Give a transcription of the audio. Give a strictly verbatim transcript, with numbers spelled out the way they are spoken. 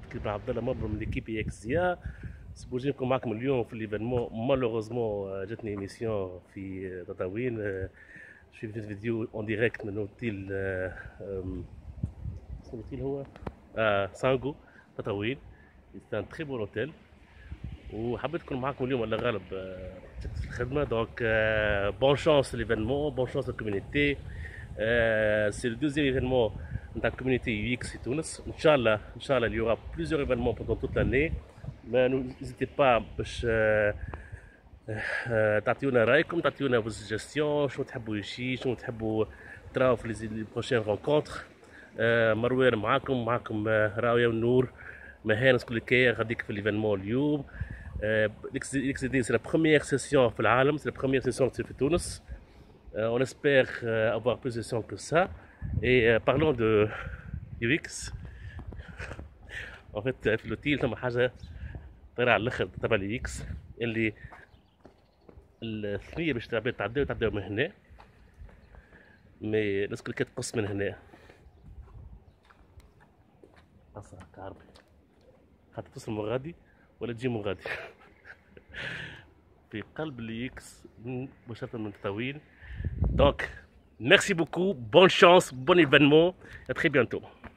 كيف عبد الله مبرم من ليكيب اكس زيا. سبوجي نكون معكم اليوم في ليفينمون. مالوغوزمون جاتني ايميسيون في تطاوين. شفت فيديو اون ديريكت من اوتيل، اسمه الاوتيل هو آه سانغو تطاوين. سي ان تري بون اوتيل، وحبيت نكون معكم اليوم على غالب في الخدمه. دونك بون شانس ليفينمون، بون شانس للكوميونيتي. سي لو دوزيام ايفينمون نتاع الكوميونيتي يو اكس في تونس. ان شاء الله ان شاء الله il y aura plusieurs événements pendant toute l'année. ما n'hésitez pas باش تعطيونا رايكم، تعطيونا فو سجستيون، شنو تحبوا يمشي، شنو تحبوا تراو في لي بروشين رونكونتر. مروان معاكم، معاكم راويه ونور مهان سكوليكير غاديك في ليفينمون اليوم. الاكس دي سي لا بروميير سيسيون في العالم، سي لا بروميير سيسيون تصير في تونس. On espère avoir plus de sons que ça. Et euh, parlons de U X. En fait في الاوتيل ثم حاجه طيرة على الاخر تبع اليو اكس اللي الثنيه باش تعداو تعداو تعداو من هنا، مي الناس كل تقص من هنا. اصلا عربي حتوصل من غادي ولا تجي من غادي. في قلب اليو اكس مباشرة من تطاوين. Donc, merci beaucoup, bonne chance, bon événement, à très bientôt.